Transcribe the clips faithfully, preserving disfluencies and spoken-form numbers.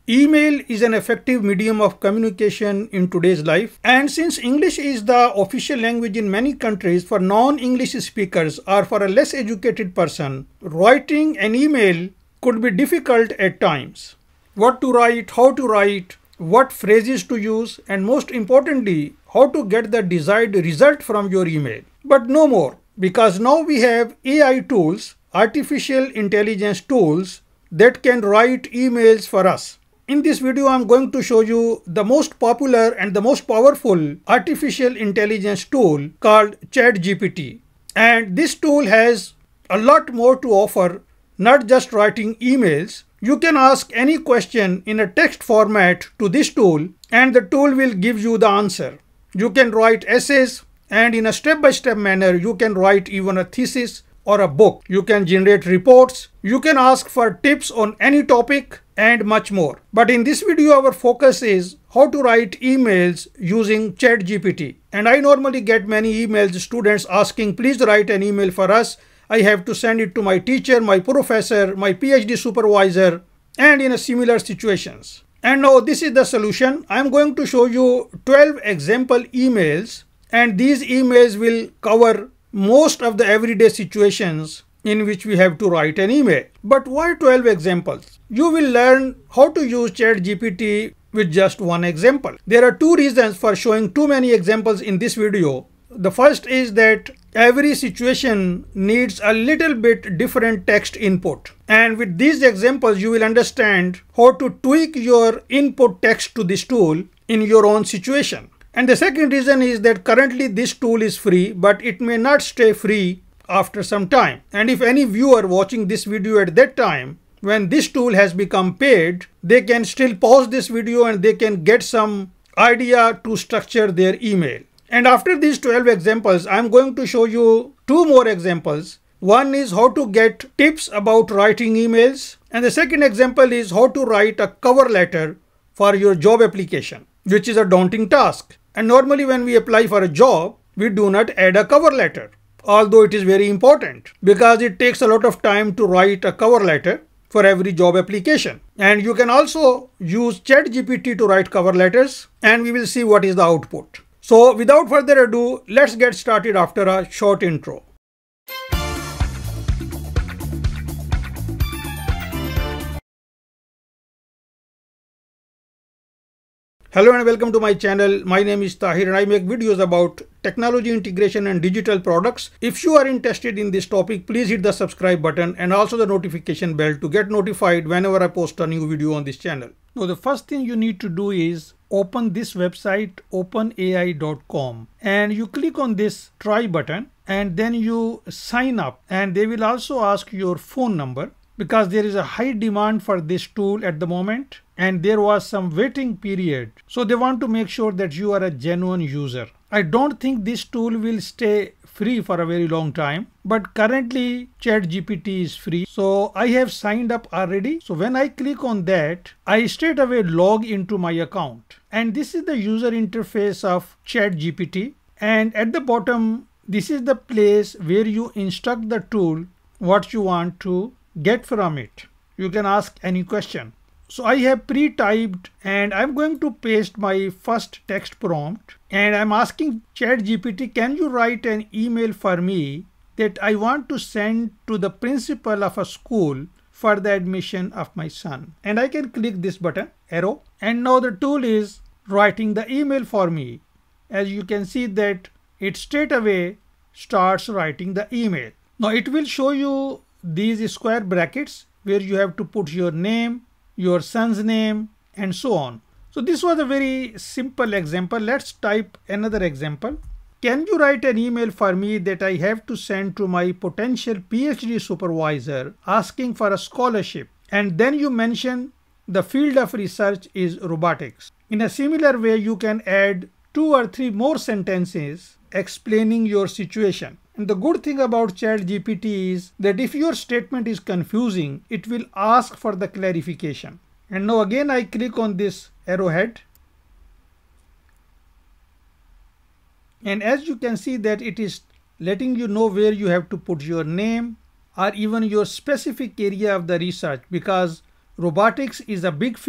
Email is an effective medium of communication in today's life, and since English is the official language in many countries, for non-English speakers or for a less educated person, writing an email could be difficult at times. What to write, how to write, what phrases to use, and most importantly, how to get the desired result from your email. But no more, because now we have A I tools, artificial intelligence tools, that can write emails for us. In this video, I'm going to show you the most popular and the most powerful artificial intelligence tool called ChatGPT. And this tool has a lot more to offer, not just writing emails. You can ask any question in a text format to this tool, and the tool will give you the answer. You can write essays, and in a step-by-step manner, you can write even a thesis or a book. You can generate reports. You can ask for tips on any topic and much more. But in this video, our focus is how to write emails using ChatGPT. And I normally get many emails, students asking, please write an email for us. I have to send it to my teacher, my professor, my PhD supervisor, and in a similar situations. And now this is the solution. I'm going to show you twelve example emails, and these emails will cover most of the everyday situations in which we have to write an email. But why twelve examples? You will learn how to use ChatGPT with just one example. There are two reasons for showing too many examples in this video. The first is that every situation needs a little bit different text input. And with these examples, you will understand how to tweak your input text to this tool in your own situation. And the second reason is that currently this tool is free, but it may not stay free after some time. And if any viewer watching this video at that time, when this tool has become paid, they can still pause this video and they can get some idea to structure their email. And after these twelve examples, I'm going to show you two more examples. One is how to get tips about writing emails. And the second example is how to write a cover letter for your job application, which is a daunting task. And normally when we apply for a job, we do not add a cover letter, although it is very important because it takes a lot of time to write a cover letter for every job application. And you can also use ChatGPT to write cover letters, and we will see what is the output. So without further ado, let's get started after a short intro. Hello and welcome to my channel. My name is Tahir and I make videos about technology integration and digital products. If you are interested in this topic, please hit the subscribe button and also the notification bell to get notified whenever I post a new video on this channel. Now the first thing you need to do is open this website open A I dot com, and you click on this try button and then you sign up, and they will also ask your phone number because there is a high demand for this tool at the moment and there was some waiting period. So they want to make sure that you are a genuine user. I don't think this tool will stay free for a very long time, but currently ChatGPT is free. So I have signed up already. So when I click on that, I straight away log into my account. And this is the user interface of ChatGPT. And at the bottom, this is the place where you instruct the tool what you want to get from it. You can ask any question. So I have pre-typed and I'm going to paste my first text prompt, and I'm asking ChatGPT, can you write an email for me that I want to send to the principal of a school for the admission of my son? And I can click this button, arrow, and now the tool is writing the email for me. As you can see that it straight away starts writing the email. Now it will show you these square brackets where you have to put your name, your son's name, and so on. So this was a very simple example. Let's type another example. Can you write an email for me that I have to send to my potential PhD supervisor asking for a scholarship? And then you mention the field of research is robotics. In a similar way, you can add two or three more sentences explaining your situation. And the good thing about ChatGPT is that if your statement is confusing, it will ask for the clarification. And now again I click on this arrowhead. And as you can see that it is letting you know where you have to put your name or even your specific area of the research, because robotics is a big field.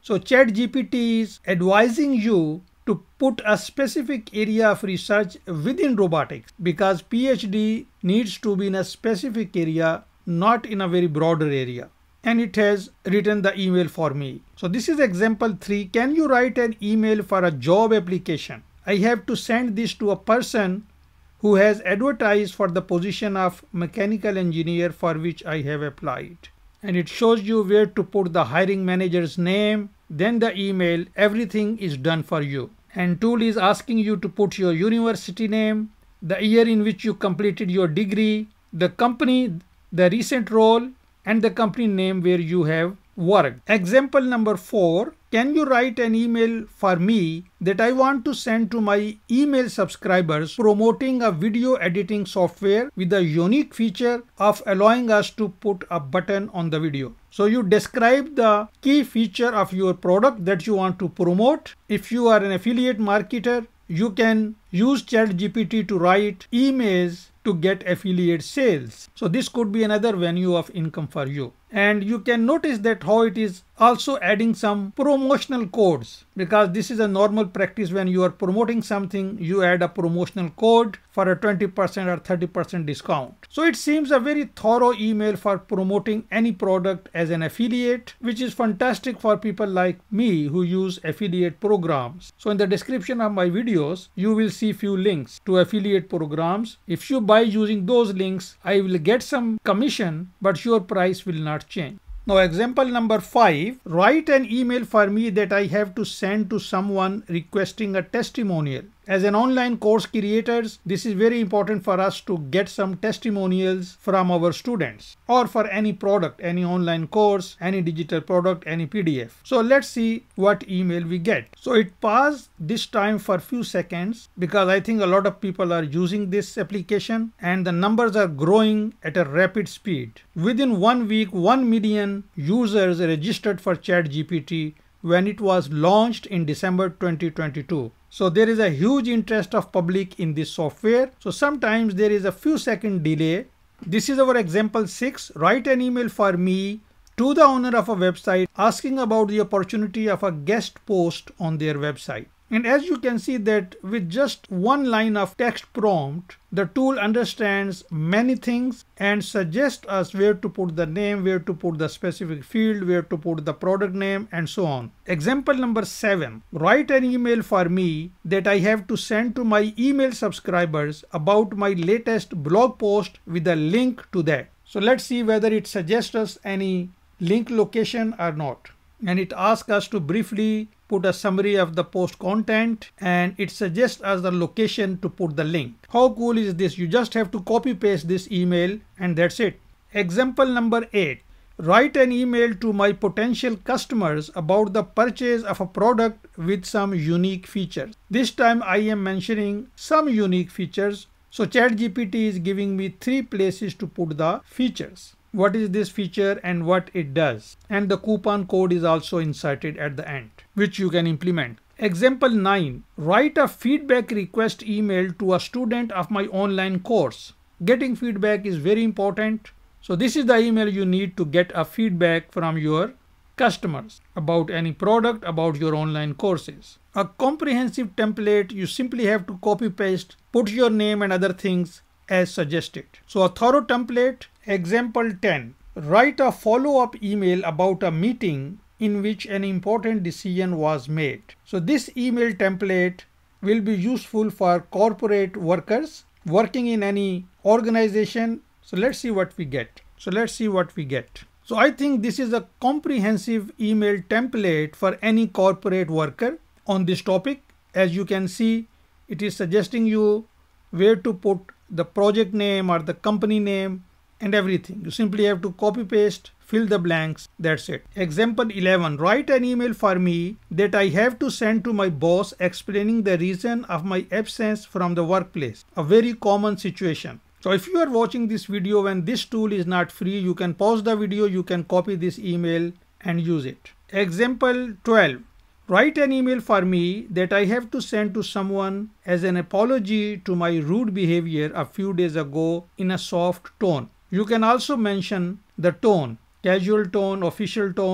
So ChatGPT is advising you to put a specific area of research within robotics, because PhD needs to be in a specific area, not in a very broader area. And it has written the email for me. So this is example three. Can you write an email for a job application? I have to send this to a person who has advertised for the position of mechanical engineer for which I have applied. And it shows you where to put the hiring manager's name, then the email, everything is done for you. And tool is asking you to put your university name, the year in which you completed your degree, the company, the recent role, and the company name where you have worked. Example number four. Can you write an email for me that I want to send to my email subscribers promoting a video editing software with a unique feature of allowing us to put a button on the video? So you describe the key feature of your product that you want to promote. If you are an affiliate marketer, you can use ChatGPT to write emails to get affiliate sales. So this could be another venue of income for you. And you can notice that how it is also adding some promotional codes, because this is a normal practice. When you are promoting something, you add a promotional code for a twenty percent or thirty percent discount. So it seems a very thorough email for promoting any product as an affiliate, which is fantastic for people like me who use affiliate programs. So in the description of my videos, you will see few links to affiliate programs. If you buy using those links, I will get some commission, but your price will not change. Now example number five, write an email for me that I have to send to someone requesting a testimonial. As an online course creators, this is very important for us to get some testimonials from our students, or for any product, any online course, any digital product, any P D F. So let's see what email we get. So it paused this time for few seconds because I think a lot of people are using this application and the numbers are growing at a rapid speed. Within one week, one million users registered for ChatGPT when it was launched in December twenty twenty-two. So there is a huge interest of public in this software. So sometimes there is a few second delay. This is our example six. Write an email for me to the owner of a website asking about the opportunity of a guest post on their website. And as you can see that with just one line of text prompt, the tool understands many things and suggests us where to put the name, where to put the specific field, where to put the product name, and so on. Example number seven, write an email for me that I have to send to my email subscribers about my latest blog post with a link to that. So let's see whether it suggests us any link location or not. And it asks us to briefly put a summary of the post content, and it suggests us the location to put the link. How cool is this? You just have to copy paste this email and that's it. Example number eight, write an email to my potential customers about the purchase of a product with some unique features. This time I am mentioning some unique features. So ChatGPT is giving me three places to put the features. What is this feature and what it does, and the coupon code is also inserted at the end, which you can implement. Example nine, write a feedback request email to a student of my online course. Getting feedback is very important. So this is the email you need to get a feedback from your customers about any product, about your online courses. A comprehensive template, you simply have to copy paste, put your name and other things as suggested. So a thorough template. Example ten, write a follow-up email about a meeting in which an important decision was made. So this email template will be useful for corporate workers working in any organization. So let's see what we get. So let's see what we get. So I think this is a comprehensive email template for any corporate worker on this topic. As you can see, it is suggesting you where to put the project name or the company name and everything. You simply have to copy paste, fill the blanks, that's it. Example eleven, write an email for me that I have to send to my boss explaining the reason of my absence from the workplace. A very common situation. So if you are watching this video when this tool is not free, you can pause the video, you can copy this email and use it. Example twelve, write an email for me that I have to send to someone as an apology to my rude behavior a few days ago in a soft tone. You can also mention the tone, casual tone, official tone,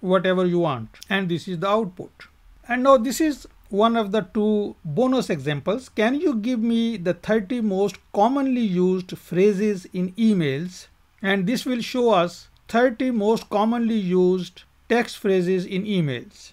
whatever you want, and this is the output. And now this is one of the two bonus examples. Can you give me the thirty most commonly used phrases in emails? And this will show us thirty most commonly used text phrases in emails.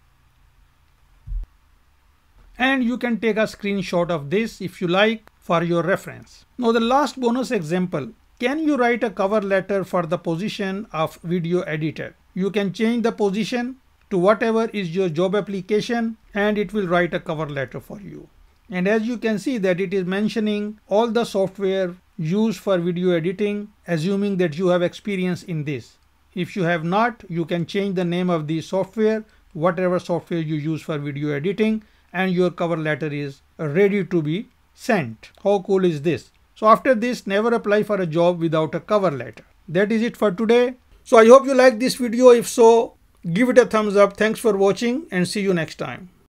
And you can take a screenshot of this if you like for your reference. Now the last bonus example. Can you write a cover letter for the position of video editor? You can change the position to whatever is your job application and it will write a cover letter for you. And as you can see that it is mentioning all the software used for video editing, assuming that you have experience in this. If you have not, you can change the name of the software, whatever software you use for video editing, and your cover letter is ready to be sent. How cool is this? So after this, never apply for a job without a cover letter. That is it for today. So I hope you like this video. If so, give it a thumbs up. Thanks for watching and see you next time.